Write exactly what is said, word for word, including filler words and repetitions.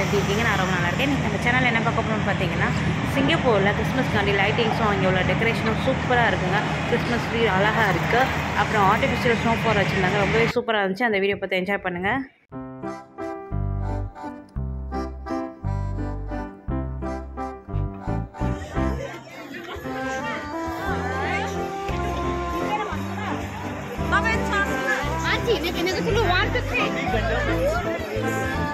எப்படி இருக்கீங்க? நான் ரொம்ப நல்லா இருக்கேன். நீங்கள் நம்ம சேனல் என்ன பார்க்க போகணும்னு பார்த்தீங்கன்னா, சிங்கப்பூரில் கிறிஸ்மஸ்க்காண்டி லைட்டிங்ஸும் அங்கே உள்ள டெக்கரேஷனும் சூப்பராக இருக்குங்க. கிறிஸ்மஸ் ட்ரீ அழகாக இருக்குது. அப்புறம் ஆர்டிஃபிஷியல் ஸ்னோ ஃபால் வச்சுருந்தாங்க. ரொம்பவே சூப்பராக இருந்துச்சு. அந்த வீடியோ பார்த்து என்ஜாய் பண்ணுங்கள். Auntie, maybe never to one to three.